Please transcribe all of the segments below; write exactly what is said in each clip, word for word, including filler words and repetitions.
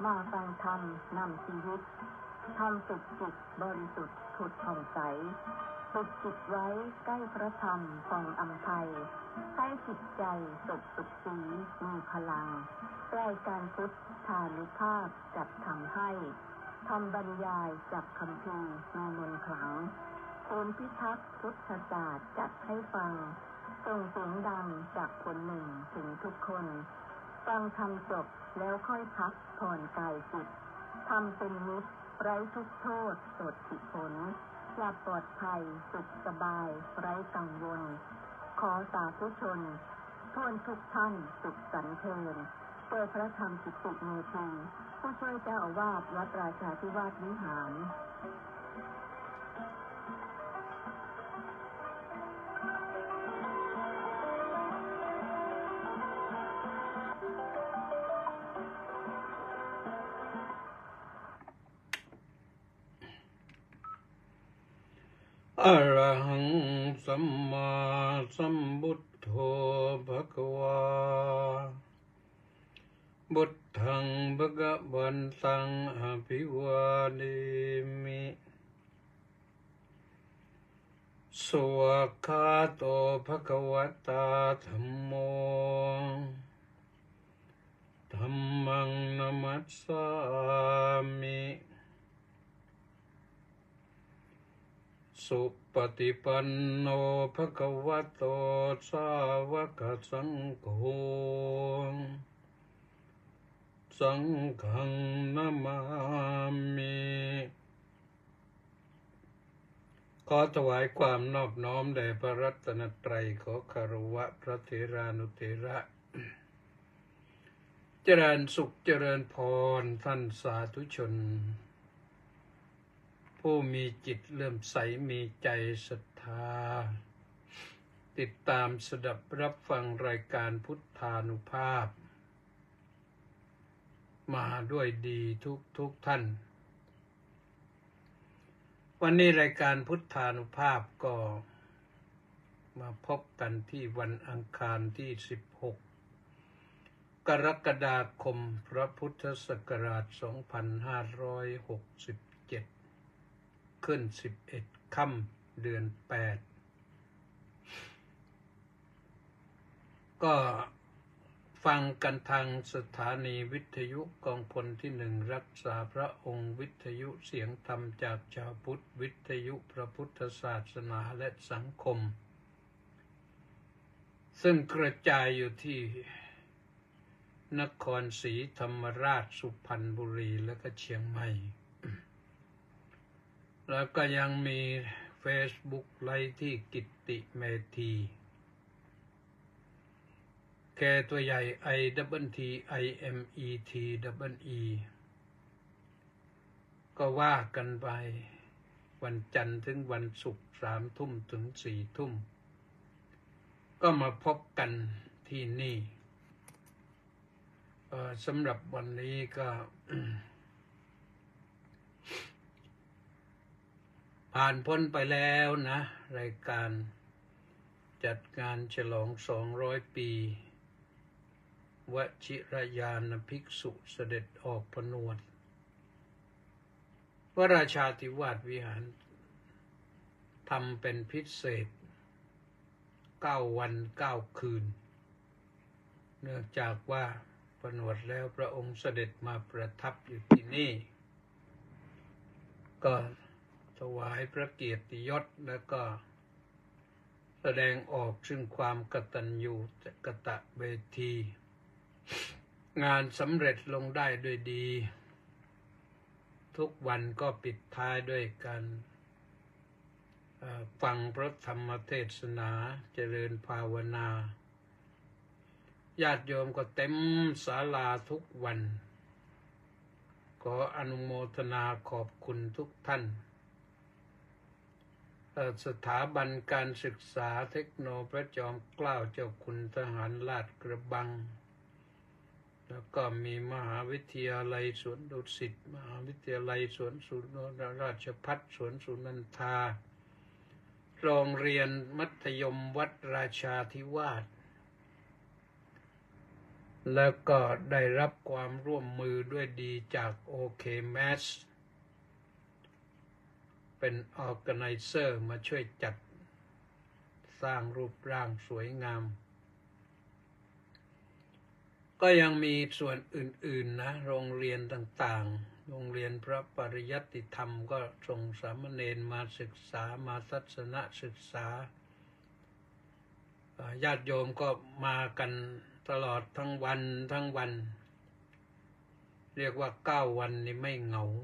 มาฟังธรรมนำชีวิตทำสุดจิตบริสุทธิ์ผุดผ่องใสฝึกจิตไว้ใกล้พระธรรมส่องอำไพให้จิตใจสดสุขสีมีพลังใกล้การพุทธานุภาพจัดทำให้ทำบรรยายจากคำพีในมนต์ขลังโอนพิทักษ์พุทธศาสตร์จัดให้ฟังส่งเสียงดังจากคนหนึ่งถึงทุกคนฟังธรรมจบแล้วค่อยพักผ่อนกายจิตทำเป็นมิตรไร้ทุกโทษสดสิผลหลับปลอดภัยสุขสบายไร้กังวลขอสาธุชนทวนทุกท่านสุขสันเทินเปิดพระธรรมกิตติเมธีผู้ช่วยเจ้าอาวาสวัดราชาธิวาสวิหารอะระหังสัมมาสัมพุทโธภควาบุตถังภะคะวันตังอภิวาเทมิสวากขาโตภะคะวะตาธัมโมธัมมังนะมัสสามิสุปฏิปันโนภะคะวะโตสาวกสังโฆสังฆังนะมามิขอถวายความนอบน้อมแด่พระรัตนตรัยขอคารวะพระเถรานุเถระเจริญสุขเจริญพรท่านสาธุชนผู้มีจิตเลื่อมใสมีใจศรัทธาติดตามสดับรับฟังรายการพุทธานุภาพมาด้วยดีทุกทุกท่านวันนี้รายการพุทธานุภาพก็มาพบกันที่วันอังคารที่สิบหกกรกฎาคมพระพุทธศักราชสองพันห้าร้อยหกสิบเจ็ดขึ้นสิบเอ็ดค่ำเดือนแปดก็ฟังกันทางสถานีวิทยุกองพลที่หนึ่งรักษาพระองค์วิทยุเสียงธรรมจากชาวพุทธวิทยุพระพุทธศาสนาและสังคมซึ่งกระจายอยู่ที่นครศรีธรรมราชสุพรรณบุรีและก็เชียงใหม่แล้วก็ยังมี Facebook ไลฟ์ที่กิตติเมธีแค่ตัวใหญ่ I double T I M E T double E ก็ว่ากันไปวันจันทร์ถึงวันศุกร์สามทุ่มถึงสี่ทุ่มก็มาพบกันที่นี่สำหรับวันนี้ก็ ผ่านพ้นไปแล้วนะรายการจัดงานฉลองสองร้อยปีวชิรยานภิกษุเสด็จออกผนวดวราชาธิวาสวิหารทำเป็นพิเศษเก้าวันเก้าคืนเนื่องจากว่าผนวดแล้วพระองค์เสด็จมาประทับอยู่ที่นี่ก็ถวายพระเกียรติยศแล้วก็แสดงออกซึ่งความกตัญญูกตเวทีงานสำเร็จลงได้ด้วยดีทุกวันก็ปิดท้ายด้วยการฟังพระธรรมเทศนาเจริญภาวนาญาติโยมก็เต็มศาลาทุกวันขออนุโมทนาขอบคุณทุกท่านสถาบันการศึกษาเทคโนพระจอมเกล้าเจ้าคุณทหารลาดกระบังแล้วก็มีมหาวิทยาลัยสวนดุสิตมหาวิทยาลัยสวนสุนทรราชภัฏสวนสุนันทาโรงเรียนมัธยมวัดราชาธิวาสแล้วก็ได้รับความร่วมมือด้วยดีจาก โอ เค แมส เป็น Organizer มาช่วยจัดสร้างรูปร่างสวยงามก็ยังมีส่วนอื่นๆนะโรงเรียนต่างๆโรงเรียนพระปริยัติธรรมก็ส่งสามเณรมาศึกษามาทัศนศึกษาญาติโยมก็มากันตลอดทั้งวันทั้งวันเรียกว่าเก้าวันนี่ไม่เหงา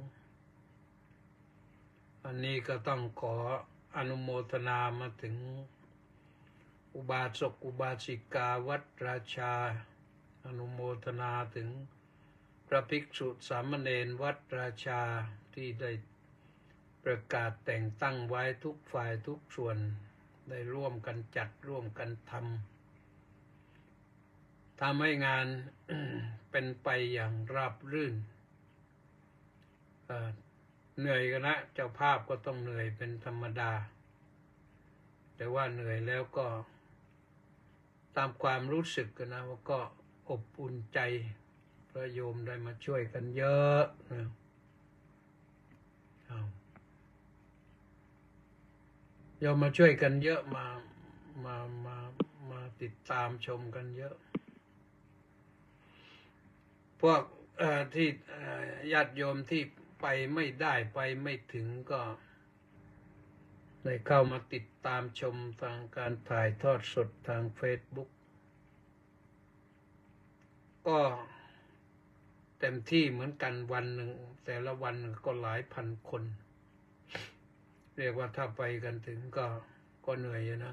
อันนี้ก็ต้องขออนุโมทนามาถึงอุบาสกอุบาสิกาวัดราชาอนุโมทนาถึงพระภิกษุสามเณรวัดราชาที่ได้ประกาศแต่งตั้งไว้ทุกฝ่ายทุกส่วนได้ร่วมกันจัดร่วมกันทำทำให้งาน เป็นไปอย่างราบรื่นเหนื่อยกันนะเจ้าภาพก็ต้องเหนื่อยเป็นธรรมดาแต่ว่าเหนื่อยแล้วก็ตามความรู้สึกกันนะว่าก็อบอุ่นใจพระโยมได้มาช่วยกันเยอะนะโยมมาช่วยกันเยอะมามามามาติดตามชมกันเยอะพวกที่ญาติโยมที่ไปไม่ได้ไปไม่ถึงก็ได้เข้ามาติดตามชมทางการถ่ายทอดสดทาง Facebook ก็เต็มที่เหมือนกันวันหนึ่งแต่ละวันก็หลายพันคนเรียกว่าถ้าไปกันถึงก็ก็เหนื่อยนะ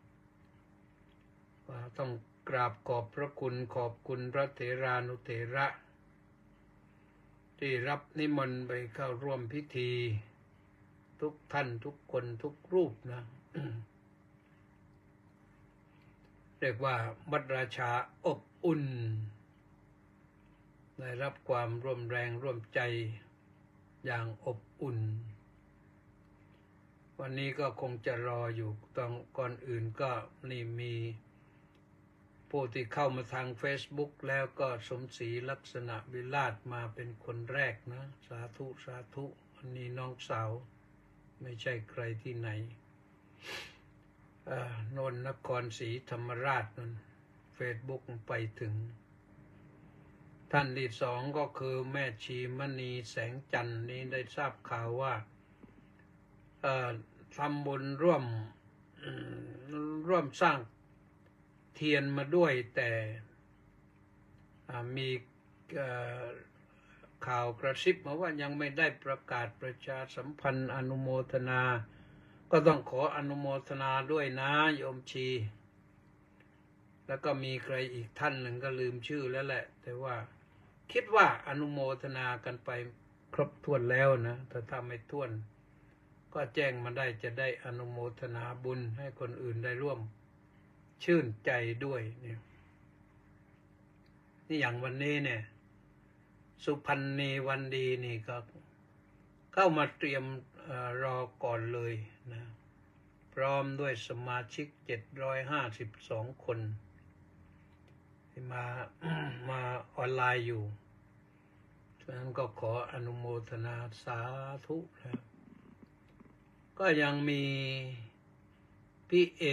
ว่าต้องกราบขอบพระคุณขอบคุณพระเถรานุเถระที่รับนิมนต์ไปเข้าร่วมพิธีทุกท่านทุกคนทุกรูปนะ เรียกว่าวัดราชาอบอุ่นได้รับความร่วมแรงร่วมใจอย่างอบอุ่นวันนี้ก็คงจะรออยู่ต้องก่อนอื่นก็นี่มีผู้ที่เข้ามาทาง Facebook แล้วก็สมศรีลักษณะวิราชมาเป็นคนแรกนะสาธุสาธุอันนี้น้องสาวไม่ใช่ใครที่ไหนนนนครศรีธรรมราชนั่น Facebook ไปถึงท่านที่สองก็คือแม่ชีมณีแสงจันทร์นี้ได้ทราบข่าวว่าทำบุญร่วมร่วมสร้างเทียนมาด้วยแต่มีข่าวกระซิบมาว่ายังไม่ได้ประกาศประชาสัมพันธ์อนุโมทนาก็ต้องขออนุโมทนาด้วยนะโยมชีแล้วก็มีใครอีกท่านหนึ่งก็ลืมชื่อแล้วแหละแต่ว่าคิดว่าอนุโมทนากันไปครบถ้วนแล้วนะแต่ถ้าไม่ถ้วนก็แจ้งมาได้จะได้อนุโมทนาบุญให้คนอื่นได้ร่วมชื่นใจด้วยเนี่ยนี่อย่างวันนี้เนี่ยสุพรรณีวันดีนี่ก็เข้ามาเตรียมรอก่อนเลยนะพร้อมด้วยสมาชิกเจ็ดร้อยห้าสิบสองคนที่มา มาออนไลน์อยู่ฉะนั้นก็ขออนุโมทนาสาธุนะก็ยังมีพี่เอ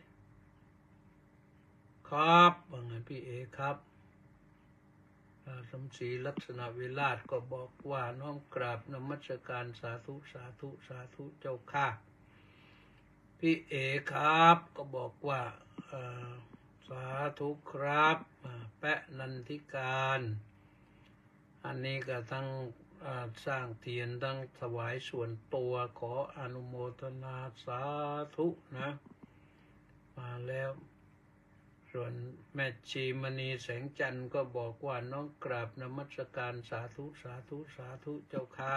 ครับว่าไงพี่เอครับสมศรีลักษณะวิราชก็บอกว่าน้อมกราบนมัสการสาธุสาธุสาธุเจ้าค่ะพี่เอครับก็บอกว่าสาธุครับแปะนันทิการอันนี้ก็ทั้งสร้างเทียนทั้งถวายส่วนตัวขออนุโมทนาสาธุนะมาแล้วส่วนแม่ชีมณีแสงจันทร์ก็บอกว่าน้องกราบนมัสการสาธุสาธุสาธุเจ้าค่ะ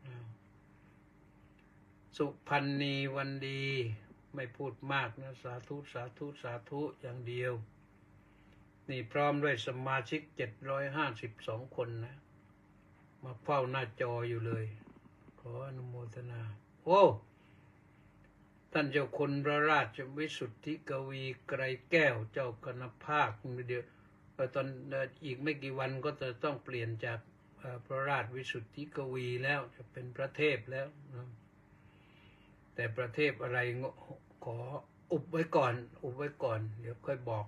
สุพรรณีวันดีไม่พูดมากนะสาธุสาธุสาธุอย่างเดียวนี่พร้อมด้วยสมาชิกเจ็ดร้อยห้าสิบสองคนนะมาเฝ้าหน้าจออยู่เลยขออนุโมทนาโอ้ท่านเจ้าคุณพระราชวิสุทธิกวีไกรแก้วเจ้าคณะภาคเดียวก็ตอนอีกไม่กี่วันก็จะต้องเปลี่ยนจากพระราชวิสุทธิกวีแล้วจะเป็นพระเทพแล้วนะแต่ประเทศอะไรขออุบไว้ก่อนอุบไว้ก่อนเดี๋ยวค่อยบอก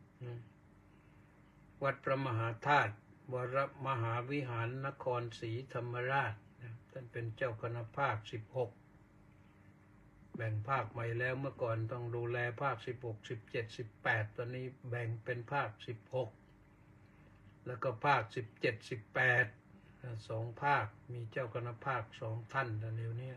วัดพระมหาธาตุวรมหาวิหารนครศรีธรรมราชท่านเป็นเจ้าคณะภาคสิบหกแบ่งภาคใหม่แล้วเมื่อก่อนต้องดูแลภาคสิบหก สิบเจ็ด สิบแปดตอนนี้แบ่งเป็นภาคสิบหกแล้วก็ภาคสิบเจ็ด สิบแปดสองภาคมีเจ้าคณะภาคสองท่านตอนนี้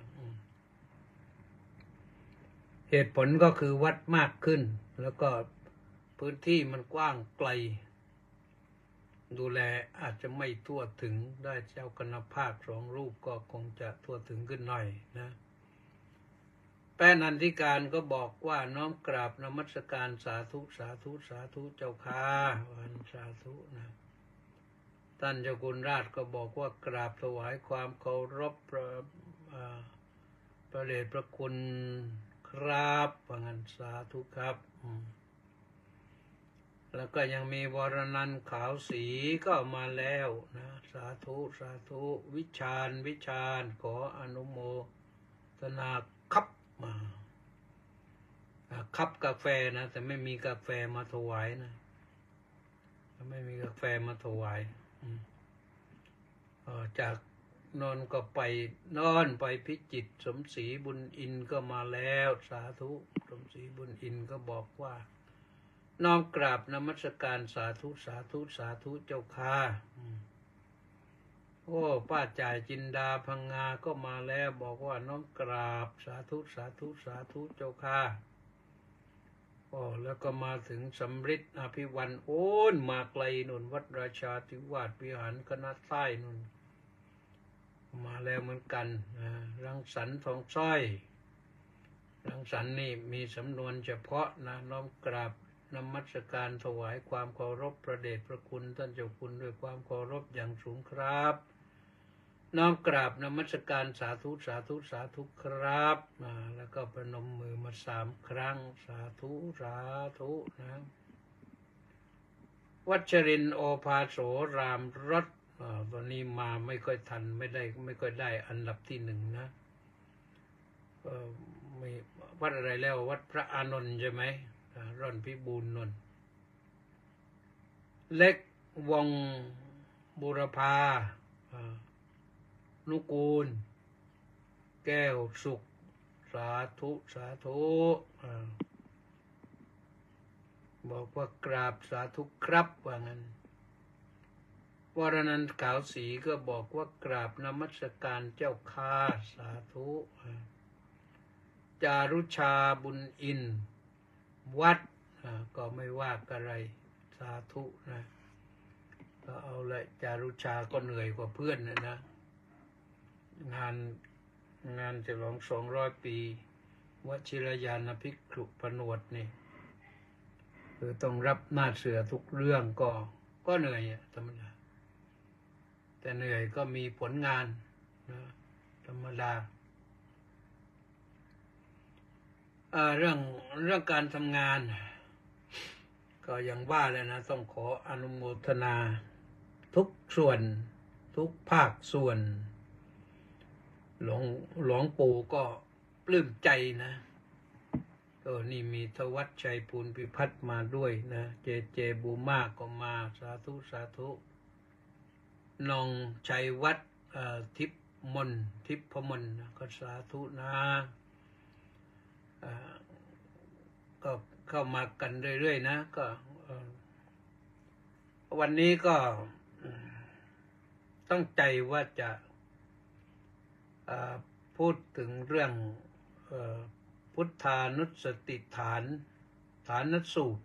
เหตุผลก็คือวัดมากขึ้นแล้วก็พื้นที่มันกว้างไกลดูแลอาจจะไม่ทั่วถึงได้เจ้าคณะภาคสองรูปก็คงจะทั่วถึงขึ้นหน่อยนะแป้นันทิการก็บอกว่าน้อมกราบนมัสการสาธุสาธุสาธุเจ้าค่ะวันสาธุนะท่านเจ้าคุณราชก็บอกว่ากราบถวายความเคารพพระพระเดชพระคุณครับว่างั้นสาธุครับแล้วก็ยังมีวรนันท์ขาวศรีก็มาแล้วนะสาธุสาธุวิชาญวิชาญขออนุโมทนาครับมาคับกาแฟนะแต่ไม่มีกาแฟมาถวายนะไม่มีกาแฟมาถวายจากนอนก็ไปนอนไปพิจิตรสมศรีบุญอินก็มาแล้วสาธุสมศรีบุญอินก็บอกว่าน้อมกราบนมัสการสาธุสาธุสาธุเจ้าค่ะโอ้ป้าจ่ายจินดาพังงาก็มาแล้วบอกว่าน้อมกราบสาธุสาธุสาธุเจ้าค่ะโอ้แล้วก็มาถึงสำริดอภิวันโอ้นมาไกลนุ่นวัดราชาธิวาสวิหารคณะใต้นุ่นมาแล้วเหมือนกันรังสรรค์ทองสร้อยรังสรรค์นี่มีสำนวนเฉพาะนะน้อมกราบนมัสการถวายความเคารพพระเดชพระคุณท่านเจ้าคุณด้วยความเคารพอย่างสูงครับน้อมกราบนมัสการสาธุสาธุสาธุครับมาแล้วก็ประนมมือมาสามครั้งสาธุสาธุนะวัชรินทร์โอภาโสรามรถวันนี้มาไม่ค่อยทันไม่ได้ไม่ค่อยได้อันดับที่หนึ่งนะมีวัดอะไรแล้ววัดพระอานนท์ใช่ไหมร่อนพิบูลนนท์เล็กวงบุรพานุกูลแก้วสุขสาธุสาธุบอกว่ากราบสาธุครับว่างั้นวรนันท์ขาวศรีก็บอกว่ากราบนมัสการเจ้าค่าสาธุจารุชาบุญอินวัดก็ไม่ว่าอะไรสาธุนะก็เอาละจารุชาก็เหนื่อยกว่าเพื่อนนะนะงานงานฉลองสองร้อยปีวชิรยานภิกขุผนวดนี่คือต้องรับหน้าเสือทุกเรื่องก็ก็เหนื่อยธรรมดาแต่เหนื่อยก็มีผลงานนะธรรมดาเรื่องเรื่องการทำงานก็อย่างว่าเลยนะต้องขออนุโมทนาทุกส่วนทุกภาคส่วนหลวงหลวงปู่ก็ปลื้มใจนะก็นี่มีทวัชชัยภูลพิพัฒน์มาด้วยนะเจเจบูมาก็มาสาธุสาธุนองชัยวัฒน์ทิพมนทิพมนก็สาธุนะก็เข้ามากันเรื่อยๆนะก็วันนี้ก็ตั้งใจว่าจะพูดถึงเรื่องพุทธานุสติฐานฐานสูตร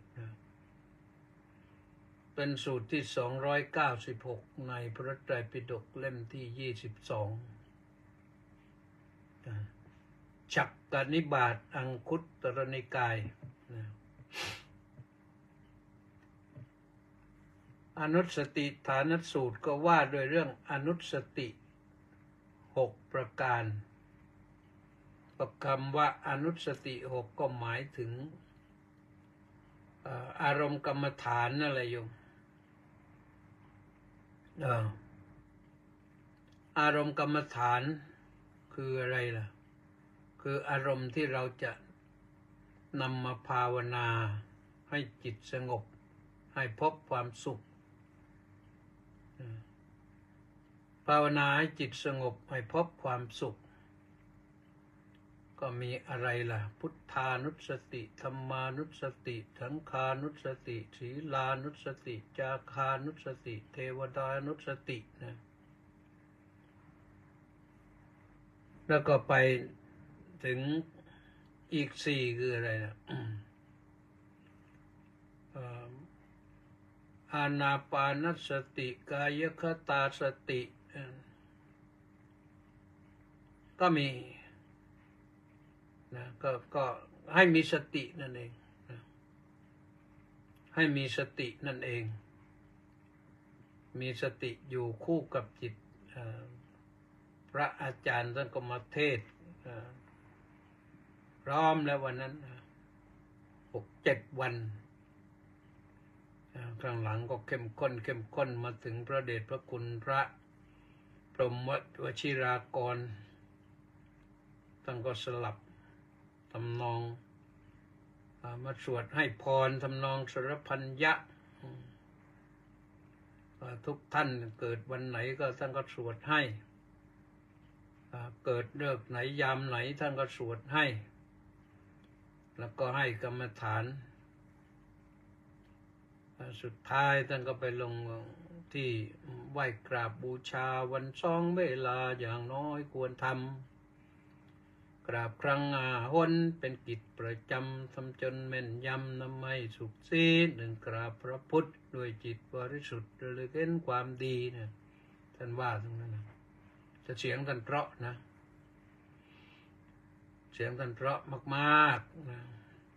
เป็นสูตรที่สองร้อยเก้าสิบหกในพระไตรปิฎกเล่มที่ยี่สิบสองฉักกนิบาตอังคุตตรนิกายอนุสติฐานสูตรก็ว่าโดยเรื่องอนุสติหกประการประคำว่าอนุสติหกก็หมายถึงอารมณ์กรรมฐานนั่นแหละโยมอออารมณ์กรรมฐานคืออะไรล่ะคืออารมณ์ที่เราจะนำมาภาวนาให้จิตสงบให้พบความสุขภาวนาให้จิตสงบให้พบความสุขก็มีอะไรล่ะพุทธานุสติธัมมานุสติสังฆานุสติศีลานุสติจาคานุสติเทวดานุสตินะแล้วก็ไปถึงอีกสี่คืออะไรนะอานาปานสติกายคตาสติก็มีนะก็ก็ให้มีสตินั่นเองนะให้มีสตินั่นเองมีสติอยู่คู่กับจิตพระอาจารย์ท่านก็มาเทศพร้อมแล้ววันนั้นหกเจ็ดวันข้างหลังก็เข้มข้นเข้มข้นมาถึงพระเดชพระคุณพระพรหมวชิรากรท่านก็สลับทำนองมาสวดให้พรทำนองสรพัญญะทุกท่านเกิดวันไหนก็ท่านก็สวดให้เกิดเลิกไหนยามไหนท่านก็สวดให้แล้วก็ให้กรรมฐานสุดท้ายท่านก็ไปลงที่ไหว้กราบบูชาวันสองเวลาอย่างน้อยควรทำกราบครั้งอาหนเป็นกิจประจำทำจนแม่นยำนำไม่สุขซีหนึ่งกราบพระพุทธด้วยจิตบริสุทธิ์ระลึกเห็นความดีเนี่ยท่านว่าตรงนั้นนะจะเสียงท่านเพราะนะเสียงท่านเพราะมากๆนะ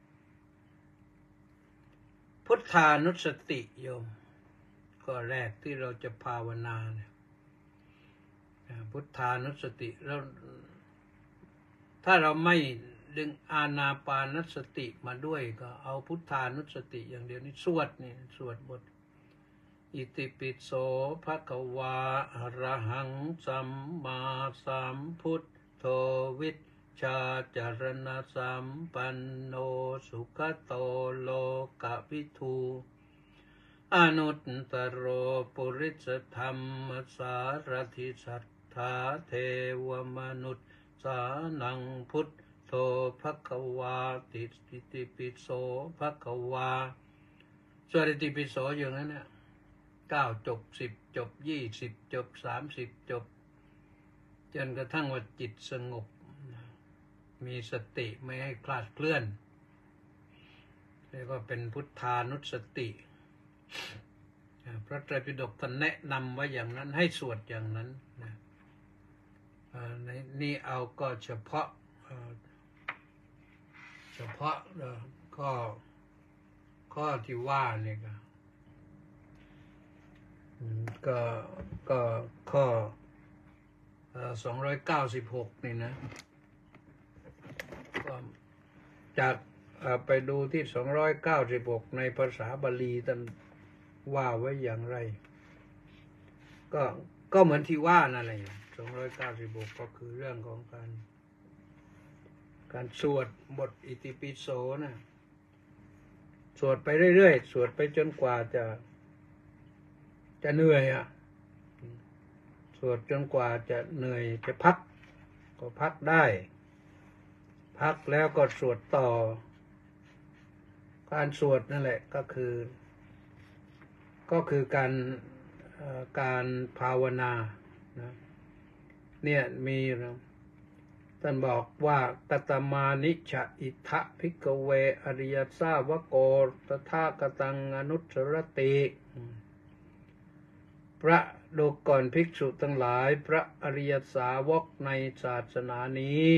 พุทธานุสติโยมก็แรกที่เราจะภาวนาเนี่ยพุทธานุสติแล้วถ้าเราไม่ดึงอานาปานสติมาด้วยก็เอาพุทธานุสติอย่างเดียวนี่สวดนี่สวดบทอิติปิโสภะคะวาอะระหังสัมมาสัมพุทโธวิชชาจารณะสัมปันโนสุขโตโลกวิทูอนุตตโรปุริสธรรมสารถิสัทธาเทวมนุษย์สานังพุทโธภคะวาติอิติปิโสภะคะวาสวดอิติปิโสอย่างนั้นเนี่ยเก้าจบสิบจบยี่สิบจบสามสิบจบจนกระทั่งว่าจิตสงบมีสติไม่ให้คลาดเคลื่อนเรียกว่าเป็นพุทธานุสติพระไตรปิฎกท่านแนะนำไว้อย่างนั้นให้สวดอย่างนั้นนะในนี่เอาก็เฉพาะเฉพาะข้อข้อที่ว่าเนี่ยก็ก็ข้อสองร้อยเก้าสิบหกนี่นะก็จากไปดูที่สองร้อยเก้าสิบหกในภาษาบาลีท่านว่าไว้อย่างไรก็ก็เหมือนที่ว่านั่นแหละสองร้อยเก้าสิบหกก็คือเรื่องของการการสวดบทอิติปิโสนะสวดไปเรื่อยๆสวดไปจนกว่าจะจะเหนื่อยอ่ะสวดจนกว่าจะเหนื่อยจะพักก็พักได้พักแล้วก็สวดต่อการสวดนั่นแหละก็คือก็คือการการภาวนานะเนี่ยมีนะท่านบอกว่ากัตมานิชะอิทะภิกขเวอริยสาวโกตถาคตังอนุสรติพระดูก่อนภิกษุทั้งหลายพระอริยสาวกในศาสนานี้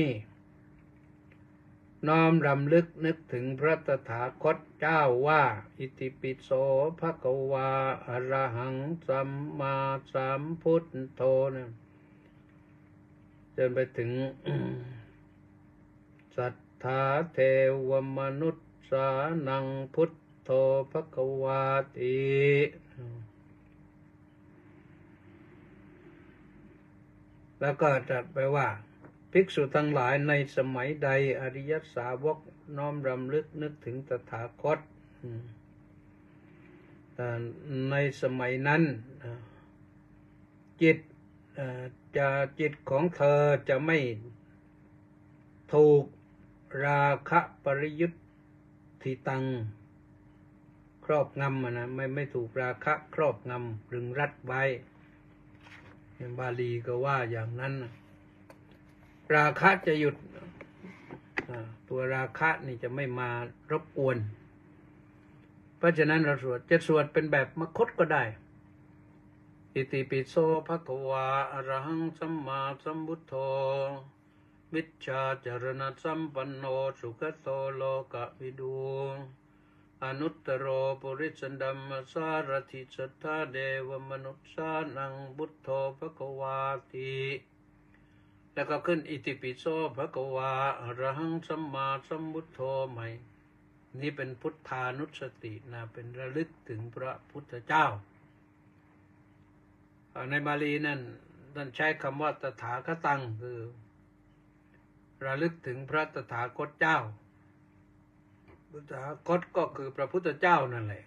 น้อมรำลึกนึกถึงพระตถาคตเจ้าว่าอิติปิโสภะคะวาอะระหังสัมมาสัมพุทโธนะจนไปถึง สัทธาเทวมนุษย์สานังพุทโธภะคะวาติแล้วก็ตรัสไปว่าภิกษุทั้งหลายในสมัยใดอริยสาวกน้อมรำลึกนึกถึงตถาคตในสมัยนั้นจิตจะจิตของเธอจะไม่ถูกราคะปริยุทธิตังครอบงำนะไม่ไม่ถูกราคะครอบงำรึงรัดไว้บาลีก็ว่าอย่างนั้นราคะจะหยุดตัวราคะนี่จะไม่มารบกวนเพราะฉะนั้นเราสวดจะสวดเป็นแบบมคธก็ได้อิติปิโสภะคะวาอะระหังสัมมาสัมพุทโธมิจฉาจารณสัมปันโนสุขโตโลกวิดูอนุตตโรปุริสันดัมมสารถิสัทธาเดวมนุษสานังพุทโธภะคะวาติแล้วก็ขึ้นอิติปิโสภะคะวาอะระหังสัมมาสัมพุทโธใหม่นี่เป็นพุทธานุสตินะเป็นระลึกถึงพระพุทธเจ้าในบาลีนั่นท่านใช้คำว่าตถาคตังคือระลึกถึงพระตถาคตเจ้าตถาคตก็คือพระพุทธเจ้านั่นแหละ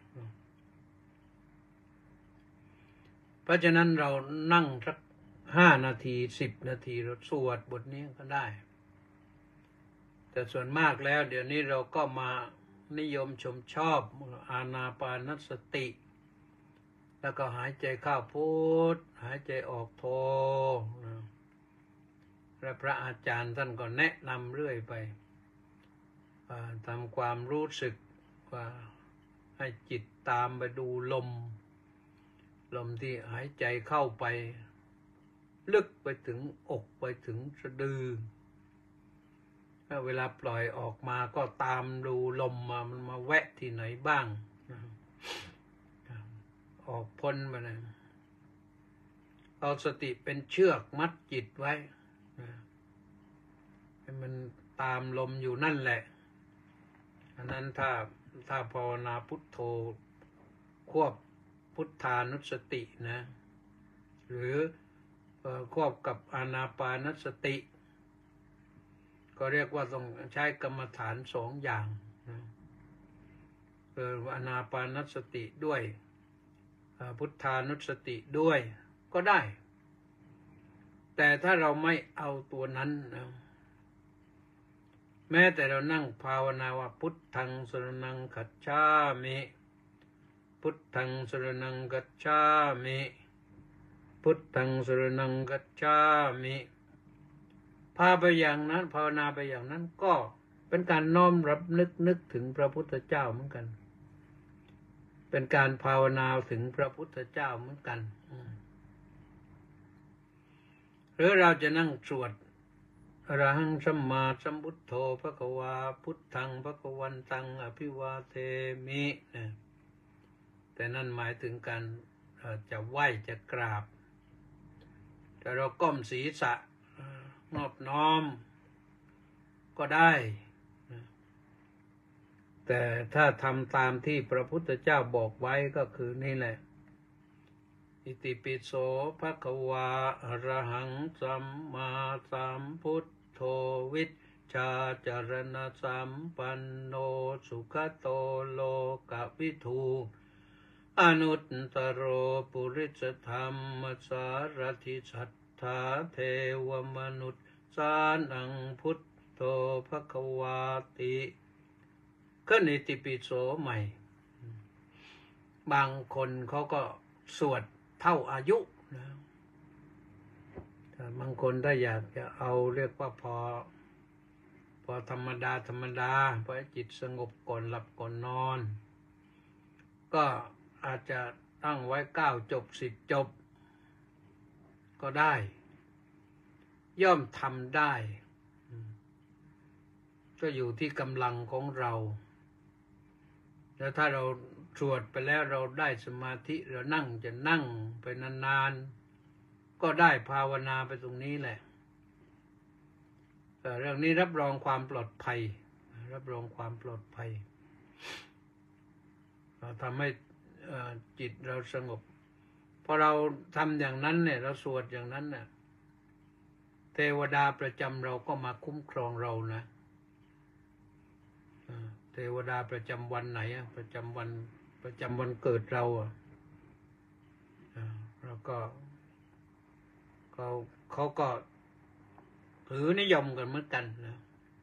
เพราะฉะนั้นเรานั่งสักห้านาทีสิบนาทีเราสวดบทนี้ก็ได้แต่ส่วนมากแล้วเดี๋ยวนี้เราก็มานิยมชมชอบอานาปานสติแล้วก็หายใจเข้าพุทหายใจออกโทและพระอาจารย์ท่านก็แนะนำเรื่อยไปทำความรู้สึกว่าให้จิตตามไปดูลมลมที่หายใจเข้าไปลึกไปถึงอกไปถึงสะดือเวลาปล่อยออกมาก็ตามดูลมมามันมาแวะที่ไหนบ้างออกพ้นไปเลยเอาสติเป็นเชือกมัดจิตไว้ให้มันตามลมอยู่นั่นแหละอันนั้นถ้าถ้าภาวนาพุทโธควบพุทธานุสตินะหรือควบกับอานาปานสติก็เรียกว่าต้องใช้กรรมฐานสองอย่างนะคืออานาปานสติด้วยพุทธานุสติด้วยก็ได้แต่ถ้าเราไม่เอาตัวนั้นนะแม้แต่เรานั่งภาวนาว่าพุทธังสรณังคัจฉามิพุทธังสรณังคัจฉามิพุทธังสรณังคัจฉามิพาไปอย่างนั้นภาวนาไปอย่างนั้นก็เป็นการน้อมรับนึกนึกถึงพระพุทธเจ้าเหมือนกันเป็นการภาวนาถึงพระพุทธเจ้าเหมือนกันหรือเราจะนั่งสวดอรหังสัมมาสัมพุทโธภะคะวาพุทธังภะคะวันตังอภิวาเทมินะแต่นั่นหมายถึงการจะไหว้จะกราบแต่เราก้มศีรษะนอบน้อมก็ได้แต่ถ้าทำตามที่พระพุทธเจ้าบอกไว้ก็คือนี่แหละอิติปิโสภะคะวาอะระหังสัมมาสัมพุทโธวิชชาจารณสัมปันโนสุขโตโลกวิทูอนุตตโรปุริสธรรมสารถิสัทธาเทวมนุษย์สานังพุทโธภะคะวาติก็อิติปิโสใหม่บางคนเขาก็สวดเท่าอายุนะแต่บางคนถ้าอยากจะเอาเรียกว่าพอพอธรรมดาธรรมดาพอจิตสงบก่อนหลับก่อนนอนก็อาจจะตั้งไว้เก้าจบสิบจบก็ได้ย่อมทำได้ก็อยู่ที่กำลังของเราแล้วถ้าเราสวดไปแล้วเราได้สมาธิเรานั่งจะนั่งไปนานๆก็ได้ภาวนาไปตรงนี้แหละแต่เรื่องนี้รับรองความปลอดภัยรับรองความปลอดภัยเราทำให้จิตเราสงบพอเราทำอย่างนั้นเนี่ยเราสวดอย่างนั้นเนี่ยเทวดาประจำเราก็มาคุ้มครองเรานะเทวดาประจำวันไหนอะประจำวันประจำวันเกิดเราอะแล้วก็เขาเขาก็ถือนิยมกันเหมือนกันนะ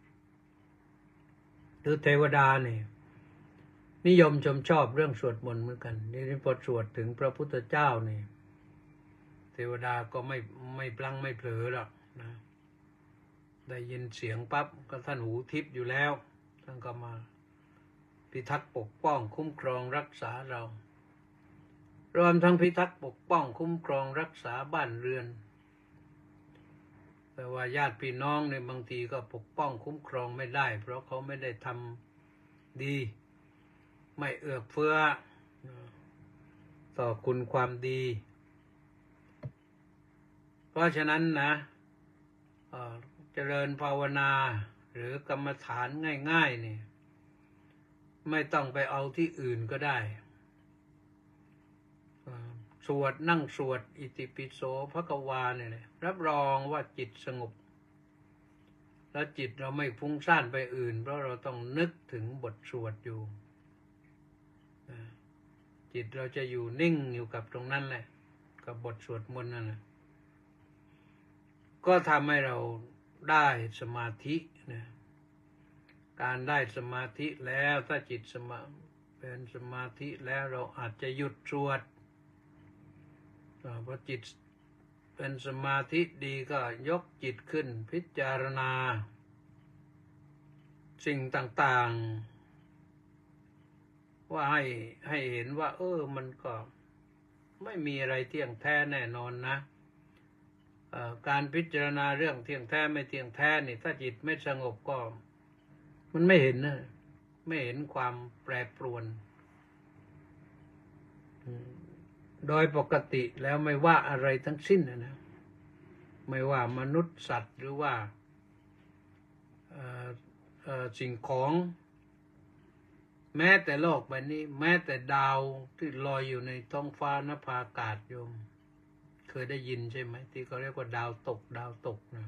คือเทวดาเนี่ยนิยมชมชอบเรื่องสวดมนต์เหมือนกันนี่พอสวดถึงพระพุทธเจ้านี่เทวดาก็ไม่ไม่พลั้งไม่เผลอหรอกนะได้ยินเสียงปั๊บก็ท่านหูทิพย์อยู่แล้วท่านก็มาพิทักษ์ปกป้องคุ้มครองรักษาเรารวมทั้งพิทักษ์ปกป้องคุ้มครองรักษาบ้านเรือนแต่ว่าญาติพี่น้องในบางทีก็ปกป้องคุ้มครองไม่ได้เพราะเขาไม่ได้ทำดีไม่เอื้อเฟื้อต่อคุณความดีเพราะฉะนั้นนะเจริญภาวนาหรือกรรมฐานง่ายๆนี่ไม่ต้องไปเอาที่อื่นก็ได้สวดนั่งสวดอิติปิโสภควาเนี่ยรับรองว่าจิตสงบแล้วจิตเราไม่ฟุ้งซ่านไปอื่นเพราะเราต้องนึกถึงบทสวดอยู่จิตเราจะอยู่นิ่งอยู่กับตรงนั้นแหละกับบทสวดมนต์นั่นแหละก็ทำให้เราได้สมาธินะการได้สมาธิแล้วถ้าจิตสมาเป็นสมาธิแล้วเราอาจจะหยุดสวดพอจิตเป็นสมาธิดีก็ยกจิตขึ้นพิจารณาสิ่งต่างๆว่าให้ให้เห็นว่าเออมันก็ไม่มีอะไรเที่ยงแท้แน่นอนนะการพิจารณาเรื่องเที่ยงแท้ไม่เที่ยงแท้นี่ถ้าจิตไม่สงบก็มันไม่เห็นนะไม่เห็นความแปรปรวนโดยปกติแล้วไม่ว่าอะไรทั้งสิ้นนะไม่ว่ามนุษย์สัตว์หรือว่าสิ่งของแม้แต่โลกใบนี้แม้แต่ดาวที่ลอยอยู่ในท้องฟ้านภาอากาศโยมเคยได้ยินใช่ไหมที่เขาเรียกว่าดาวตกดาวตกนะ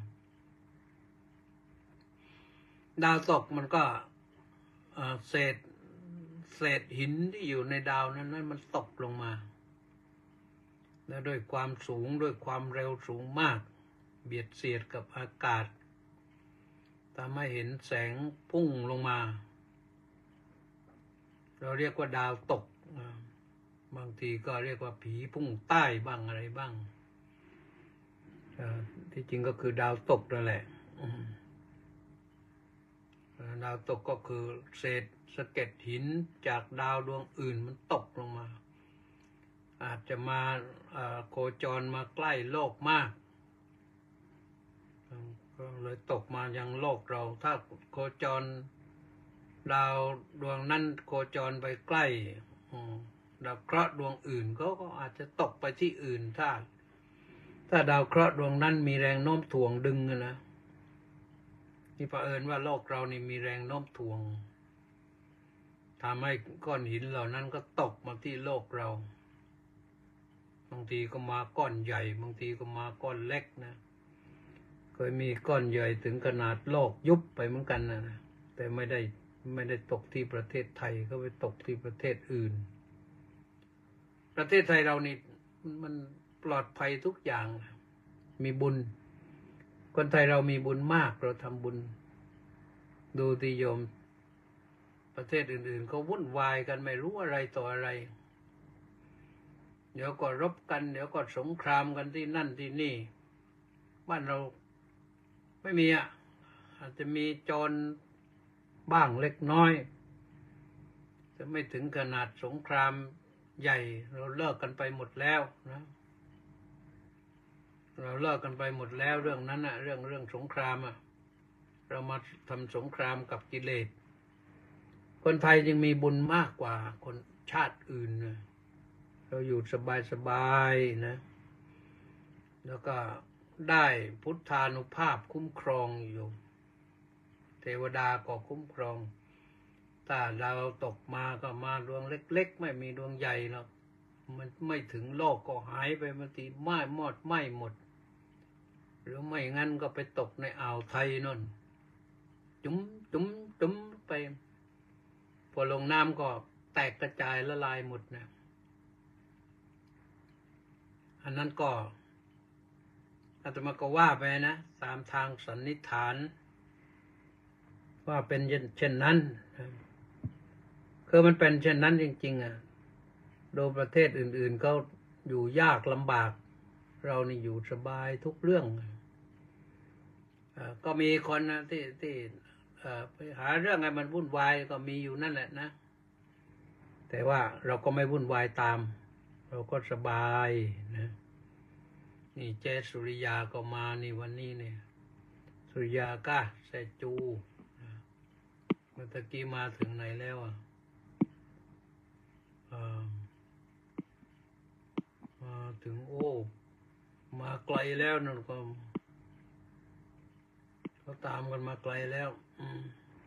ดาวตกมันก็เศษเศษหินที่อยู่ในดาวนั้นนั้นมันตกลงมาและด้วยความสูงด้วยความเร็วสูงมากเบียดเสียดกับอากาศทำให้เห็นแสงพุ่งลงมาเราเรียกว่าดาวตกบางทีก็เรียกว่าผีพุ่งใต้บ้างอะไรบ้างที่จริงก็คือดาวตกนั่นแหละดาวตกก็คือเศษสะเก็ดหินจากดาวดวงอื่นมันตกลงมาอาจจะมาโคจรมาใกล้โลกมากก็เลยตกมายังโลกเราถ้าโคจรดาวดวงนั้นโคจรไปใกล้ดาวเคราะห์ดวงอื่นก็ก็อาจจะตกไปที่อื่นถ้าถ้าดาวเคราะห์ดวงนั้นมีแรงโน้มถ่วงดึงนะนี่เผอิญว่าโลกเรานี่มีแรงโน้มถ่วงทำให้ก้อนหินเหล่านั้นก็ตกมาที่โลกเราบางทีก็มาก้อนใหญ่บางทีก็มาก้อนเล็กนะเคยมีก้อนใหญ่ถึงขนาดโลกยุบไปเหมือนกันนะแต่ไม่ได้ไม่ได้ตกที่ประเทศไทยก็ไปตกที่ประเทศอื่นประเทศไทยเรานี่มันปลอดภัยทุกอย่างมีบุญคนไทยเรามีบุญมากเราทำบุญดูติโยมประเทศอื่นๆเขาวุ่นวายกันไม่รู้อะไรต่ออะไรเดี๋ยวก็รบกันเดี๋ยวก็สงครามกันที่นั่นที่นี่บ้านเราไม่มีอ่ะอาจจะมีโจรบ้างเล็กน้อยจะไม่ถึงขนาดสงครามใหญ่เราเลิกกันไปหมดแล้วนะเราเลิกกันไปหมดแล้วเรื่องนั้นอ่ะเรื่องเรื่องสงครามอ่ะเรามาทำสงครามกับกิเลสคนไทยยังมีบุญมากกว่าคนชาติอื่นนะเราอยู่สบายๆนะแล้วก็ได้พุทธานุภาพคุ้มครองอยู่เทวดาก็คุ้มครองถ้าเราตกมาก็มาดวงเล็กๆไม่มีดวงใหญ่หรอกมันไม่ถึงโลกก็หายไปบางทีไหม้หมดไหม้หมดหรือไม่งั้นก็ไปตกในอ่าวไทยนั่นจุ้มจุ้มจุ้มไปพอลงน้ำก็แตกกระจายละลายหมดนะอันนั้นก็อาตมาก็ว่าไปนะตามทางสันนิษฐานว่าเป็นเช่นนั้นคือมันเป็นเช่นนั้นจริงๆอ่ะโดยประเทศอื่นๆก็อยู่ยากลำบากเรานี่อยู่สบายทุกเรื่องก็มีคนนะที่ที่ไปหาเรื่องให้มันวุ่นวายก็มีอยู่นั่นแหละนะแต่ว่าเราก็ไม่วุ่นวายตามเราก็สบายนะนี่เจสุริยาก็มานี่วันนี้เนี่ยสุริยาก้าแซจูเมื่อตะกี้มาถึงไหนแล้วอ่ะมาถึงโอ้มาไกลแล้วนั่นก็เขาตามกันมาไกลแล้วอืม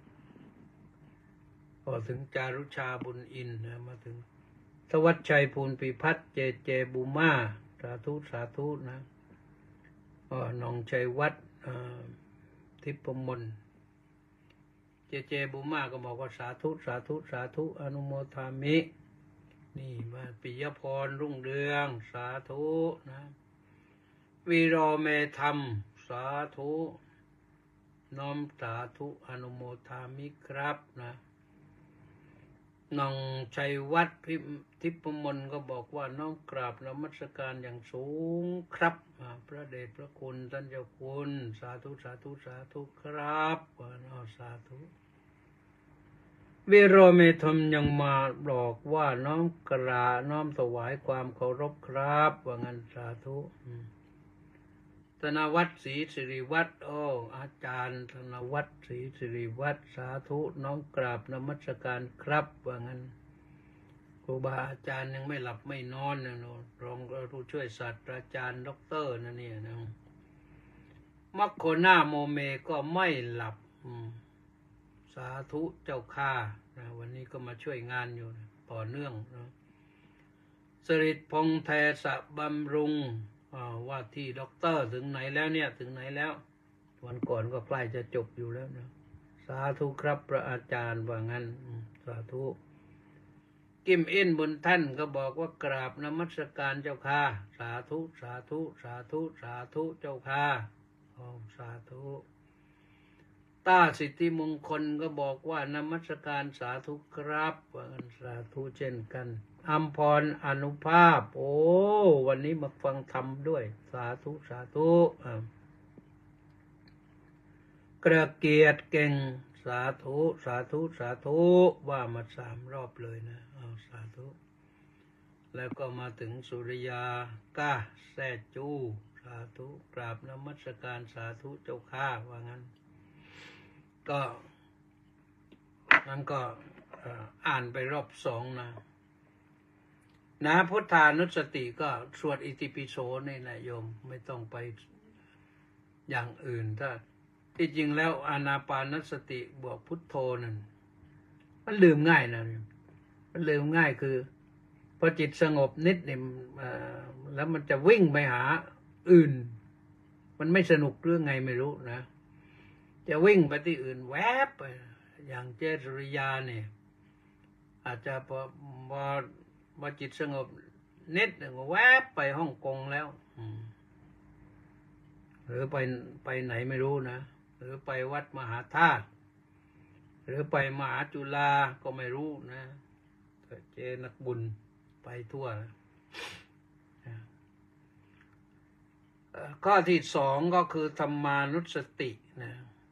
พอถึงจารุชาบุญอินนะมาถึงทวัชชัยภูลปิพัฒน์เจเจบุมาสาธุสาธุนะอ๋อนองชัยวัดทิพมนเจเจบุมาก็บอกว่าสาธุสาธุสาธุอนุโมทามินี่มาปิยพรรุ่งเรืองสาธุนะวีโรเมธรรมสาธุน้อมสาธุอนุโมทามิครับนะน้องชัยวัดพิทิพมนก็บอกว่าน้อมกราบนมัสการอย่างสูงครับพระเดชพระคุณท่านเจ้าคุณสาธุสาธุสาธุครับว่าน้อสาธุวิโรเมธมยังมาบอกว่าน้อมกราบน้อมถวายความเคารพครับว่างั้นสาธุธนวัฒน์ศรีสิริวัฒน์โอ้อาจารย์ธนวัฒน์ศรีสิริวัฒน์สาธุน้อมกราบนมัสการครับว่างั้นครูบาอาจารย์ยังไม่หลับไม่นอนนะรองผู้ช่วยศาสตราจารย์ด็อกเตอร์นะเนี่ยนะมัคโคนาโมเมก็ไม่หลับสาธุเจ้าข้านะวันนี้ก็มาช่วยงานอยู่นะต่อเนื่องนะสริตพงษ์แทสะบำรุงว่าที่ด็อกเตอร์ถึงไหนแล้วเนี่ยถึงไหนแล้ววันก่อนก็ใกล้จะจบอยู่แล้วนะสาธุครับพระอาจารย์ว่างั้นสาธุกิมอินบนท่านก็บอกว่ากราบนมัสการเจ้าค่ะสาธุสาธุสาธุสาธุเจ้าค่ะโอ้สาธุต้าสิทธิมงคลก็บอกว่านมัสการสาธุครับว่างั้นสาธุเช่นกันอัมพรอนุภาพโอ้วันนี้มาฟังธรรมด้วยสาธุสาธุกระเกียดเก่งสาธุสาธุสาธุว่ามาสามรอบเลยนะเอาสาธุแล้วก็มาถึงสุริยาก้าแซ่จูสาธุกราบนมัสการสาธุเจ้าข้าว่างั้นก็นั้นก็อ่านไปรอบสองนะนะพุทธานุสติก็สวดอิติปิโสนี่แหละโยมไม่ต้องไปอย่างอื่นถ้าที่จริงแล้วอานาปานสติบวกพุทโธนั่นมันลืมง่ายนะมันลืมง่ายคือพอจิตสงบนิดเนี่ยแล้วมันจะวิ่งไปหาอื่นมันไม่สนุกเรื่องไงไม่รู้นะจะวิ่งไปที่อื่นแวบไปอย่างเจสุริยาเนี่ยอาจจะพอพอพอจิตสงบนิดหนึ่งแวบไปฮ่องกงแล้วหรือไปไปไหนไม่รู้นะหรือไปวัดมหาธาตุหรือไปมหาจุฬาก็ไม่รู้นะเจนักบุญไปทั่วนะข้อที่สองก็คือธรรมานุสตินะ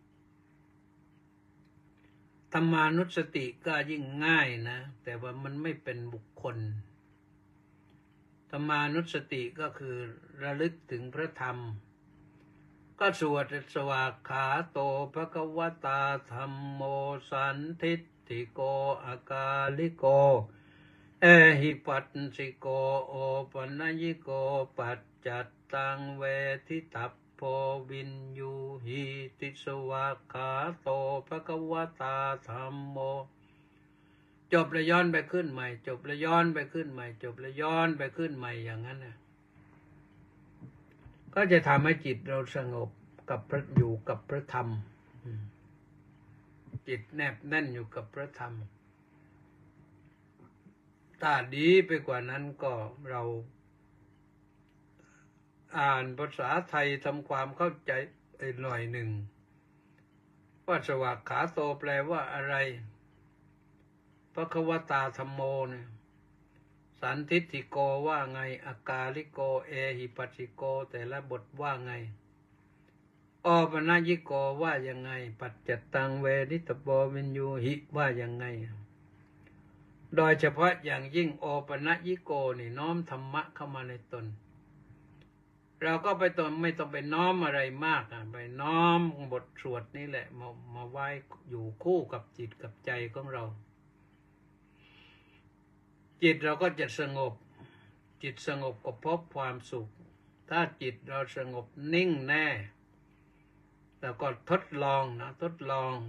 ธรรมานุสติก็ยิ่งง่ายนะแต่ว่ามันไม่เป็นบุคคลธรรมานุสติก็คือระลึกถึงพระธรรมก็สวดสวากขาโตภควตาธัมโมสันทิฏฐิโกอากาลิโกเอหิปัสสิโกโอปัญญิโกปัจจัตตังเวทิตัพโพวินยูหิติสวากขาโตภควตาธัมโมจบแล้วย้อนไปขึ้นใหม่จบแล้วย้อนไปขึ้นใหม่จบแล้วย้อนไปขึ้นใหม่อย่างนั้นนะก็จะทำให้จิตเราสงบกับพระอยู่กับพระธรรมจิตแนบแน่นอยู่กับพระธรรมถ้าดีไปกว่านั้นก็เราอ่านภาษาไทยทำความเข้าใจหน่อยหนึ่งว่าสวากขาโตแปลว่าอะไรพระควตาธัมโมเนี่ยสันทิฏฐิโกว่าไงอากาลิโกเอหิปัสสิโกแต่ละบทว่าไงอปนัญิโกว่ายังไงปัจจตังเวนิตโปวินยูหิว่ายังไงโดยเฉพาะอย่างยิ่งโอปนัญิโกนี่น้อมธรรมะเข้ามาในตนเราก็ไปตนไม่ต้องไปน้อมอะไรมากอ่ะไปน้อมบทสวดนี่แหละมามาไว้อยู่คู่กับจิตกับใจของเราจิตเราก็จะสงบจิตสงบก็พบความสุขถ้าจิตเราสงบนิ่งแน่แล้วก็ทดลองนะทดลอง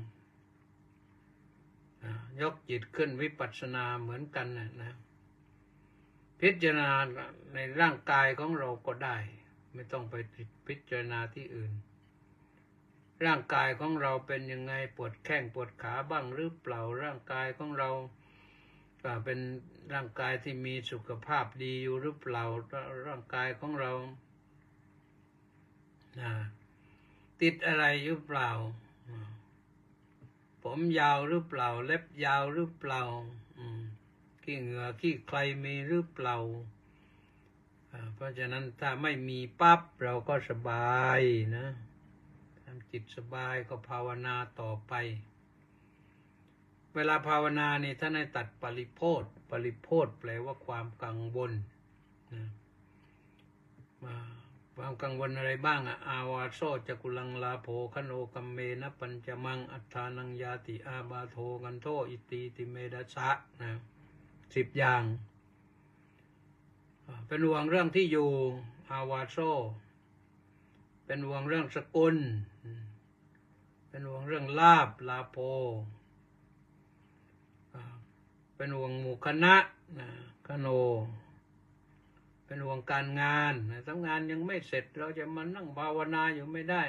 ยกจิตขึ้นวิปัสสนาเหมือนกันนะนะพิจารณาในร่างกายของเราก็ได้ไม่ต้องไปพิจารณาที่อื่นร่างกายของเราเป็นยังไงปวดแข้งปวดขาบ้างหรือเปล่าร่างกายของเราเป็นร่างกายที่มีสุขภาพดีอยู่หรือเปล่าร่างกายของเราติดอะไรหรือเปล่าผมยาวหรือเปล่าเล็บยาวหรือเปล่าขี้เหงื่อขี้ใครมีหรือเปล่าเพราะฉะนั้นถ้าไม่มีปั๊บเราก็สบายนะทำจิตสบายก็ภาวนาต่อไปเวลาภาวนานี่ท่านให้ตัดปริโภทปริโภทแปลว่าความกังวลนะความกังวลอะไรบ้างอะอาวาโซจักุลังลาโภคโนกัมเมนะปัญจมังอัฏฐานังยาติอาบาโทกันโทอิติติเมดัสสะนะสิบอย่างเป็นห่วงเรื่องที่อยู่อาวาโซเป็นห่วงเรื่องสกุลเป็นห่วงเรื่องลาภลาโภเป็นห่วงหมู่คณะนะคโนเป็นห่วงการงานทำงานยังไม่เสร็จเราจะมานั่งภาวนาอยู่ไม่ได้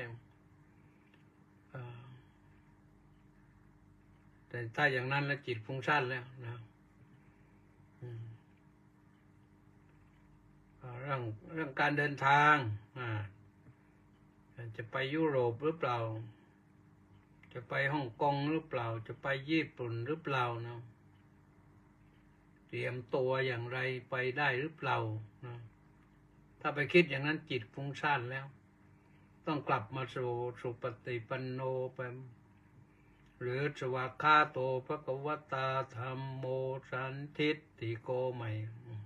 แต่ถ้าอย่างนั้นแล้วจิตฟุ้งซ่านแล้วนะเรื่องเรื่องการเดินทางจะไปยุโรปหรือเปล่าจะไปฮ่องกงหรือเปล่าจะไปญี่ปุ่นหรือเปล่านะเตรียมตัวอย่างไรไปได้หรือเปล่านะถ้าไปคิดอย่างนั้นจิตฟุ้งซ่านแล้วต้องกลับมาสู่สุปฏิปันโนไปหรือสวากขาโตภควตาธัมโมสันทิฏฐิโกใหม่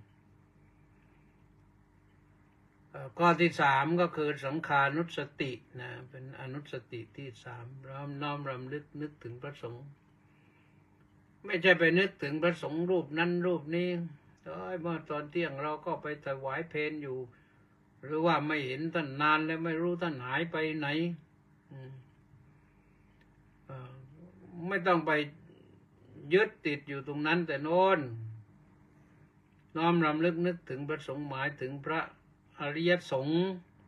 ข้อที่สามก็คือสังขานุสตินะเป็นอนุสติที่สามน้อมน้อมรำลึกนึกถึงพระสงฆ์ไม่ใช่ไปนึกถึงพระสงฆ์รูปนั้นรูปนี้เมื่อตอนเที่ยงเราก็ไปถวายเพลอยู่หรือว่าไม่เห็นท่านนานแล้วไม่รู้ท่านหายไปไหนไม่ต้องไปยึดติดอยู่ตรงนั้นแต่โน้นน้อมรำลึกนึกถึงพระสงฆ์หมายถึงพระอริยสงฆ์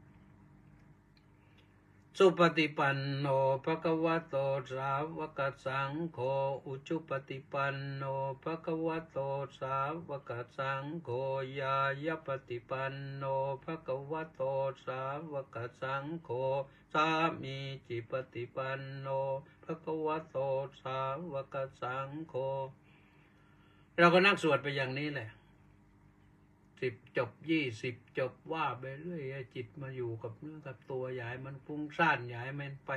สุปฏิปันโนภควโตสาวกสังโฆอุจุปฏิปันโนภควโตสาวกสังโฆยายปฏิปันโนภควโตสาวกสังโฆสามีจิปฏิปันโนภควโตสาวกสังโฆเราก็นั่งสวดไปอย่างนี้แหละสิบจบยี่สิบจบว่าไปเรื่อยจิตมาอยู่กับเนื้อกับตัวใหญ่มันฟุ้งซ่านใหญ่มันไป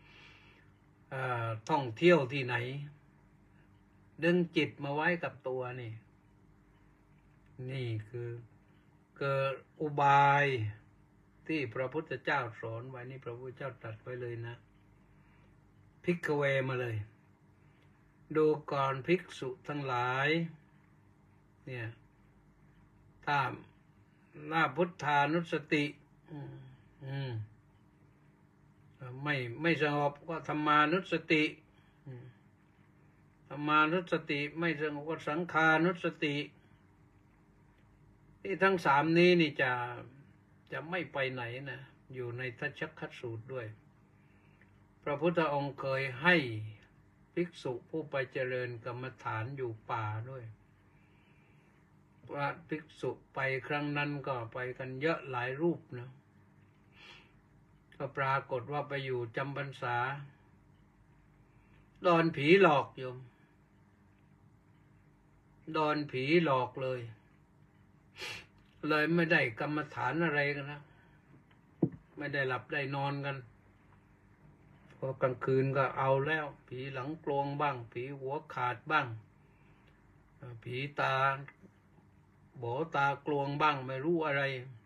ท่องเที่ยวที่ไหนดึงจิตมาไว้กับตัวนี่นี่คือเกิดอุบายที่พระพุทธเจ้าสอนไว้นี่พระพุทธเจ้าตรัสไว้เลยนะภิกขเวมาเลยดูก่อนภิกษุทั้งหลายเนี่ยถ้าหน้าพุทธานุสติไม่ไม่สงบก็ธรรมานุสติธรรมานุสติไม่สงบก็สังขานุสติที่ทั้งสามนี้นี่จะจะไม่ไปไหนนะอยู่ในทัชฌคสูตรด้วยพระพุทธองค์เคยให้ภิกษุผู้ไปเจริญกรรมฐานอยู่ป่าด้วยพระภิกษุไปครั้งนั้นก็ไปกันเยอะหลายรูปนะก็ปรากฏว่าไปอยู่จำพรรษาโดนผีหลอกโยมโดนผีหลอกเลยเลยไม่ได้กรรมฐานอะไรกันนะไม่ได้หลับได้นอนกันพอกลางคืนก็เอาแล้วผีหลังกลวงบ้างผีหัวขาดบ้างผีตาโบตากลวงบ้างไม่รู้อะไร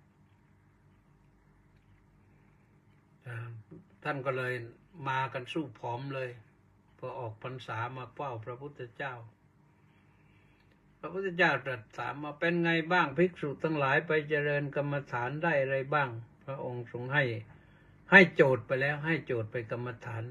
ท่านก็เลยมากันสู้ผอมเลยพอออกพรรษามาเฝ้าพระพุทธเจ้าพระพุทธเจ้าตรัสถามมาเป็นไงบ้างภิกษุทั้งหลายไปเจริญกรรมฐานได้อะไรบ้างพระองค์ทรงให้ให้โจทย์ไปแล้วให้โจทย์ไปกรรมฐาน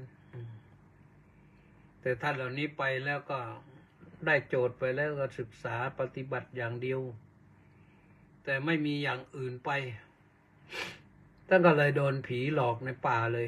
แต่ท่านเหล่านี้ไปแล้วก็ได้โจทย์ไปแล้วก็ศึกษาปฏิบัติอย่างเดียวแต่ไม่มีอย่างอื่นไปท่านก็เลยโดนผีหลอกในป่าเลย